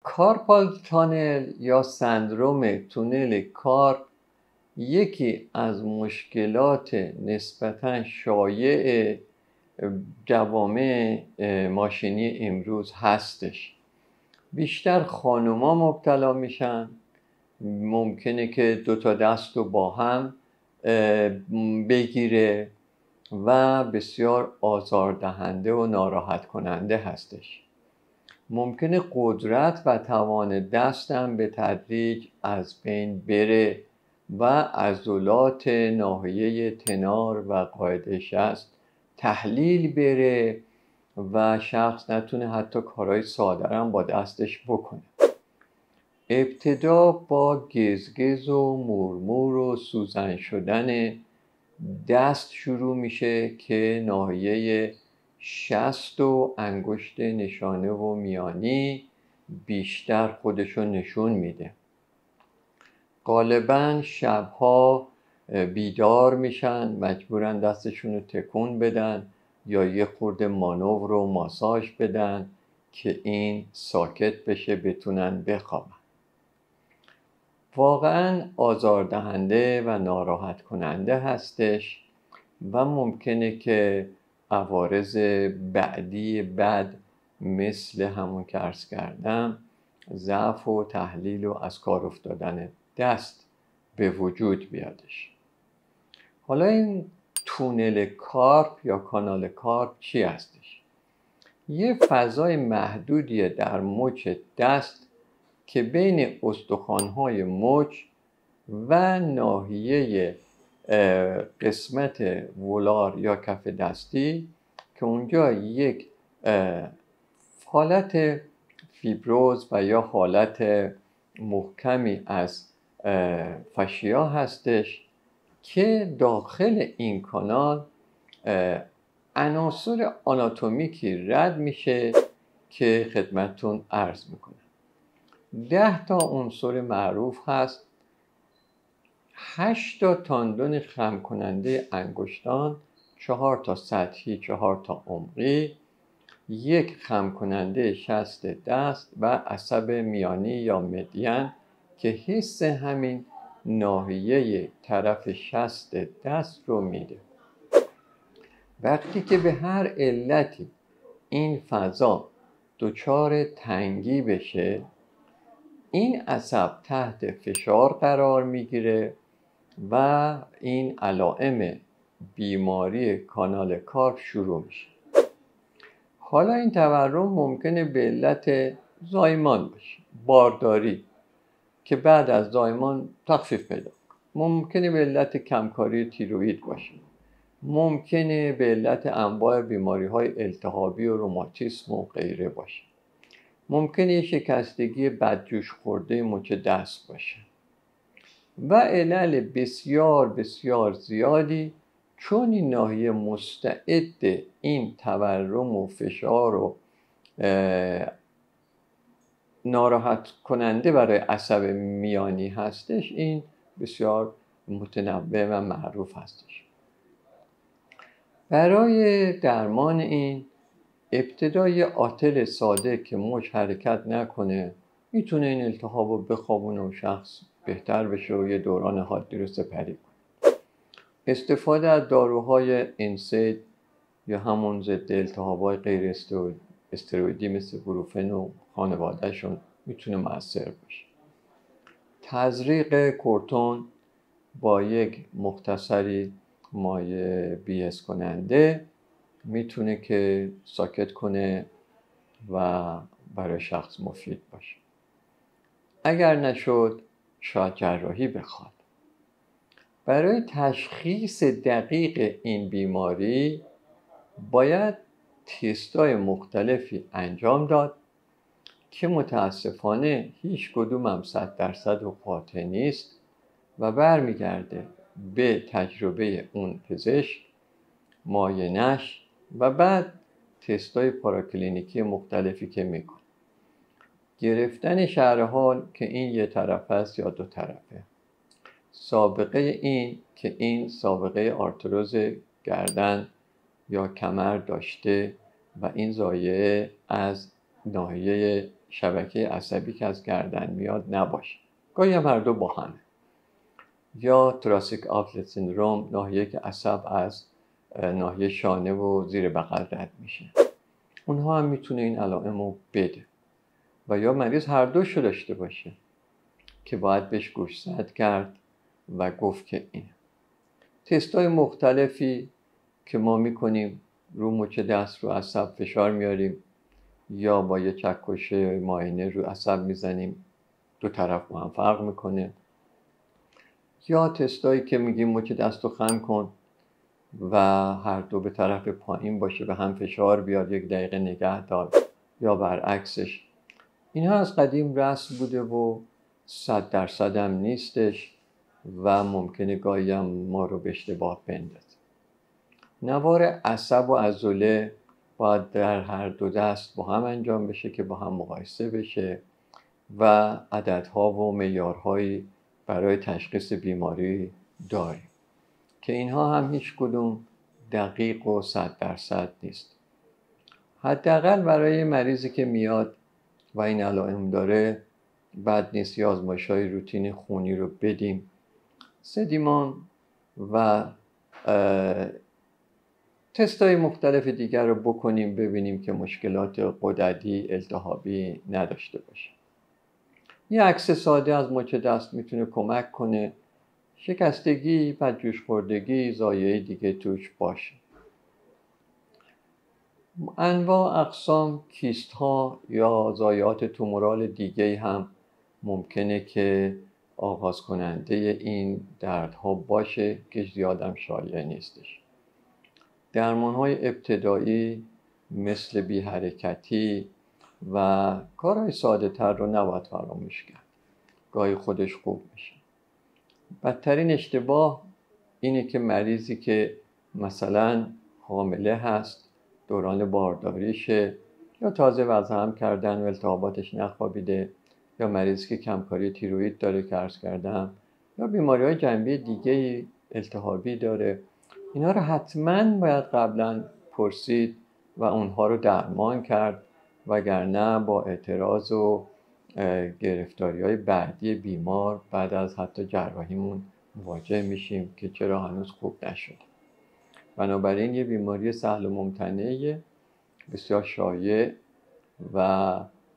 کارپال تانل یا سندروم تونل کارپ یکی از مشکلات نسبتاً شایع جوامع ماشینی امروز هستش. بیشتر خانوما مبتلا میشن. ممکنه که دو تا دست رو با هم بگیره و بسیار آزاردهنده و ناراحت کننده هستش. ممکنه قدرت و توان دستم به تدریج از بین بره و عضلات ناحیه تنار و قاعده شست تحلیل بره و شخص نتونه حتی کارهای ساده هم با دستش بکنه. ابتدا با گزگز و مورمور و سوزن شدن دست شروع میشه که ناحیه شست و انگشت نشانه و میانی بیشتر خودشو نشون میده. غالباً شبها بیدار میشن، مجبورن دستشون رو تکون بدن یا یه خورده مانور و ماساژ بدن که این ساکت بشه بتونن بخوابن. واقعاً آزاردهنده و ناراحت کننده هستش و ممکنه که عوارض بعدی بد مثل همون که عرض کردم ضعف و تحلیل و از کار افتادن دست به وجود بیادش. حالا این تونل کارپ یا کانال کارپ چی هستش؟ یه فضای محدودیه در مچ دست که بین استخوان‌های مچ و ناحیه قسمت ولار یا کف دستی که اونجا یک حالت فیبروز و یا حالت محکمی از فاشیا هستش که داخل این کانال عناصر آناتومیکی رد میشه که خدمتتون عرض میکنم. 10 تا عنصر معروف هست. 8 تا تاندون خم کننده انگشتان، 4 تا سطحی، 4 تا عمقی، 1 خم کننده شست دست و عصب میانی یا مدین که حس همین ناحیه طرف شست دست رو میده. وقتی که به هر علتی این فضا دچار تنگی بشه، این عصب تحت فشار قرار میگیره و این علائم بیماری کانال کارپ شروع میشه. حالا این تورم ممکنه به علت زایمان باشه، بارداری که بعد از زایمان تخفیف پیدا کنه. ممکنه به علت کمکاری تیروئید باشه. ممکنه به علت انواع بیماری‌های التهابی و روماتیسم و غیره باشه. ممکنه شکستگی بدجوش خورده مچ دست باشه و علل بسیار بسیار زیادی، چون این ناحیه مستعد این تورم و فشار و ناراحت کننده برای عصب میانی هستش، این بسیار متنوع و معروف هستش. برای درمان این ابتدای آتل ساده که مچ حرکت نکنه میتونه این التهاب رو بخوابونه و شخص بهتر بشه و یه دوران حادی رو سپری کنه. استفاده از داروهای انسید یا همون ضد التهاب‌های غیر استروئیدی مثل بروفن و خانوادهشون میتونه مؤثر باشه. تزریق کورتون با یک مختصری مایع بی‌حس کننده میتونه که ساکت کنه و برای شخص مفید باشه. اگر نشد شاید جراحی بخواد. برای تشخیص دقیق این بیماری باید تست‌های مختلفی انجام داد که متاسفانه هیچ کدوم هم 100% قاطع نیست و برمیگرده به تجربه اون پزشک، معاینش و بعد تست‌های پاراکلینیکی مختلفی که میکنه. گرفتن شرح حال که این یه طرف است یا دو طرفه. سابقه این که این سابقه آرتروز گردن یا کمر داشته و این زایعه از ناحیه شبکه عصبی که از گردن میاد نباشه. گاهی هم هر دو با هم. یا تراسیک آفلت سیندروم، ناحیه که عصب از ناحیه شانه و زیر بغل رد میشه، اونها هم میتونه این علائم رو بده. و یا مریض هر دوشو داشته باشه که باید بهش گوشزد کرد و گفت که اینه. تستای مختلفی که ما میکنیم، رو مچ دست رو عصب فشار میاریم یا با یه چکش معاینه رو عصب میزنیم، دو طرف با هم فرق میکنه. یا تستایی که میگیم مچ دست رو خم کن و هر دو به طرف پایین باشه، به هم فشار بیاد، 1 دقیقه نگه دار، یا برعکسش. اینها از قدیم رسم بوده و 100% هم نیستش و ممکنه گاهی هم ما رو به اشتباه بندازه. نوار عصب و عضله باید در هر دو دست با هم انجام بشه که با هم مقایسه بشه و عددها و معیارهایی برای تشخیص بیماری داریم که اینها هم هیچ کدوم دقیق و 100% نیست. حداقل برای مریضی که میاد و این علائم داره بد نیست یه آزمایش‌های روتین خونی رو بدیم، سدیمان و تست‌های مختلف دیگر رو بکنیم، ببینیم که مشکلات غددی التهابی نداشته باشه. یه عکس ساده از مچ دست میتونه کمک کنه شکستگی، بدجوش خوردگی، زایه دیگه توش باشه. انواع اقسام کیست ها یا زایات تومورال دیگه هم ممکنه که آغاز کننده این دردها باشه که زیادم شایع نیستش. درمان‌های ابتدایی مثل بی حرکتی و کارهای ساده تر رو نباید فراموش کرد. گاهی خودش خوب میشه. بدترین اشتباه اینه که مریضی که مثلا حامله هست، دوران بارداریشه، یا تازه وضع کردن و التهاباتش نخوابیده، یا مریضی که کمکاری تیروئید داره که عرض کردم، یا بیماری‌های جنبی دیگه التهابی داره، اینا رو حتما باید قبلا پرسید و اونها رو درمان کرد، وگرنه با اعتراض و گرفتاری‌های بعدی بیمار بعد از حتی جراحیمون مواجه میشیم که چرا هنوز خوب نشده. بنابراین یه بیماری سهل و ممتنعه، بسیار شایع و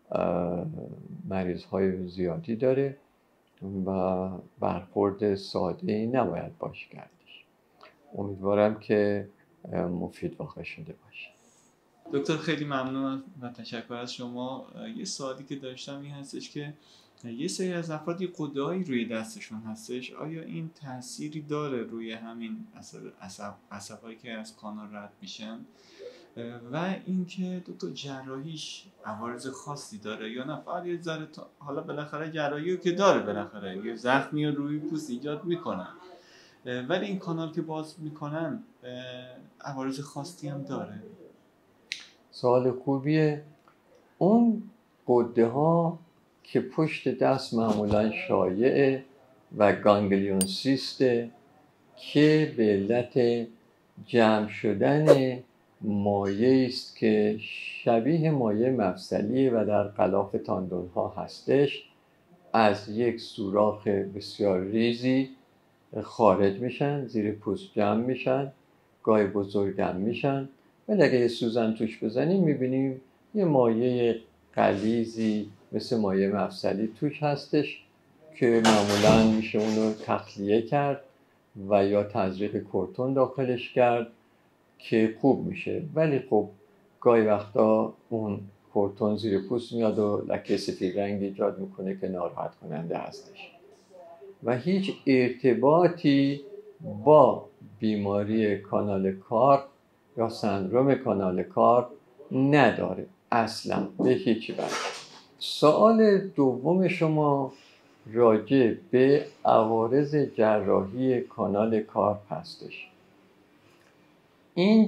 مریض‌های زیادی داره و برخورد ساده‌ای نباید باش کردش. امیدوارم که مفید واقع شده باشه. دکتر خیلی ممنون و تشکر از شما. یه سوالی که داشتم این هستش که یه سری از افراد یه غده‌ای روی دستشون هستش، آیا این تأثیری داره روی همین عصبایی که از کانال رد میشن و اینکه دکتر جراحیش عوارض خاصی داره یا نه فقط یه ذره حالا بالاخره جراحی که داره بالاخره یه زخمی روی پوست ایجاد میکنن ولی این کانال که باز میکنن عوارض خاصی هم داره؟ سوال خوبیه. اون غده ها که پشت دست معمولا شایعه و گانگلیون سیسته که به علت جمع شدن مایع است که شبیه مایع مفصلیه و در غلاف تاندون ها هستش، از یک سوراخ بسیار ریزی خارج میشن، زیر پوست جمع میشن، گاهی بزرگم میشن، ولی اگه یه سوزن توش بزنیم میبینیم یه مایع غلیظی مثل مایع مفصلی توش هستش که معمولا میشه اونو تخلیه کرد و یا تزریق کورتون داخلش کرد که خوب میشه. ولی خب گاهی وقتا اون کورتون زیر پوست میاد و لکه سفید رنگ ایجاد میکنه که ناراحت کننده هستش و هیچ ارتباطی با بیماری کانال کار یا سندروم کانال کار نداره اصلا، به هیچ وجه. سوال دوم شما راجع به عوارض جراحی کانال کار هستش. این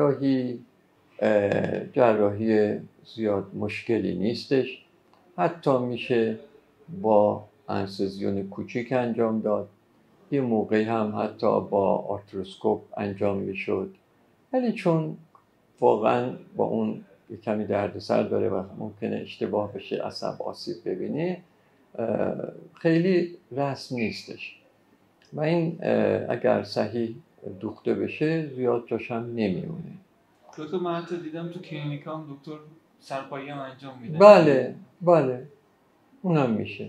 جراحی زیاد مشکلی نیستش، حتی میشه با انستزیون کوچیک انجام داد، یه موقعی هم حتی با آرتروسکوپ انجام میشد، ولی چون واقعا با اون یه کمی دردسر داره و ممکنه اشتباه بشه، عصب آسیب ببینه، خیلی رسم نیستش و این اگر صحیح دوخته بشه زیاد جاش هم نمیمونه. دکتر من حتی دیدم تو کلینیک هم دکتر سرپایی هم انجام میده. بله اونم میشه،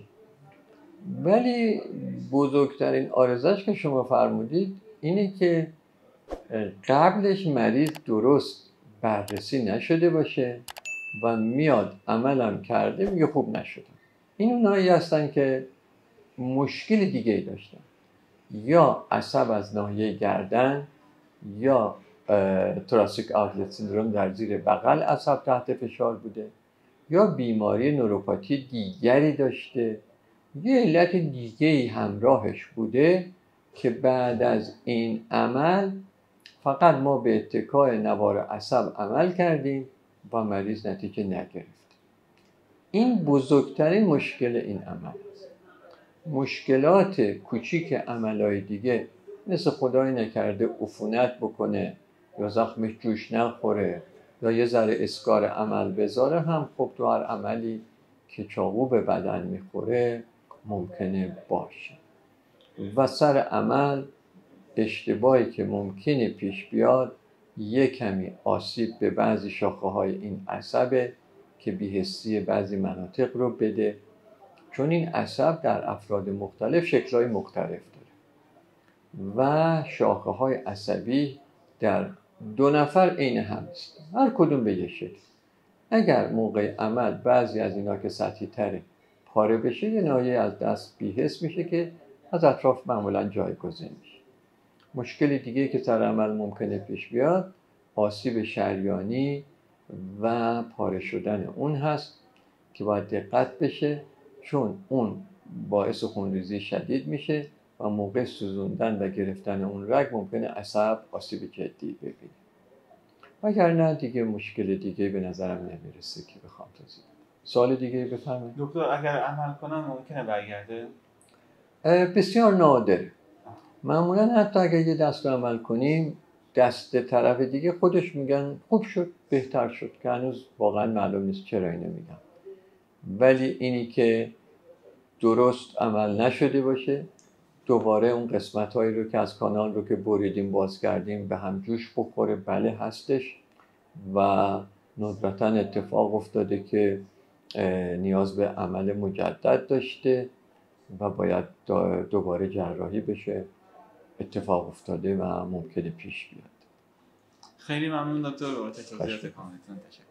ولی بزرگترین آرزش که شما فرمودید اینه که قبلش مریض درست بررسی نشده باشه و میاد عملم کرده میگه خوب نشده. این اونایی هستن که مشکل دیگه ای داشتن، یا عصب از ناحیه گردن یا توراسیک آوتلت سیندروم در زیر بغل عصب تحت فشار بوده، یا بیماری نوروپاتی دیگری داشته، یه علت دیگه‌ای همراهش بوده که بعد از این عمل فقط ما به اتکای نوار عصب عمل کردیم و مریض نتیجه نگرفت. این بزرگترین مشکل این عمل است. مشکلات کوچیک عملهای دیگه مثل خدای نکرده عفونت بکنه یا زخمش جوش نخوره یا یه ذره اسکار عمل بذاره هم خب تو هر عملی که چاقو به بدن میخوره ممکنه باشه و سر عمل اشتباهی که ممکنه پیش بیاد یک کمی آسیب به بعضی شاخه‌های این عصبه که بی‌حسی بعضی مناطق رو بده، چون این عصب در افراد مختلف شکل‌های مختلف داره و شاخه‌های عصبی در 2 نفر عین هم است، هر کدوم به یه شکل. اگر موقع عمل بعضی از اینا که سطحی تره پاره بشه، یه ناحیه از دست بی‌حس میشه که از اطراف معمولاً جایگزین میشه. مشکل دیگه که سر عمل ممکنه پیش بیاد آسیب شریانی و پاره شدن اون هست که باید دقت بشه، چون اون باعث خونریزی شدید میشه و موقع سوزوندن و گرفتن اون رگ ممکنه عصب آسیب جدی ببینه. اگر نه دیگه مشکل دیگه به نظرم نمیرسه که بخوام توضیح بدم. سوال دیگه بفرمایید. دکتر اگر عمل کنم ممکنه برگرده؟ بسیار نادره. معمولا حتی اگر یه دست رو عمل کنیم دست طرف دیگه خودش میگن خوب شد، بهتر شد، که هنوز واقعا معلوم نیست چرا اینو میگن. ولی اینی که درست عمل نشده باشه، دوباره اون قسمت هایی رو که از کانال رو که بریدیم باز کردیم به هم جوش بخوره، بله هستش و ندرتا اتفاق افتاده که نیاز به عمل مجدد داشته و باید دوباره جراحی بشه، اتفاق افتاده و ممکنه پیش بیاد. خیلی ممنون دکتر بابت توضیحات کاملتون. تشکر.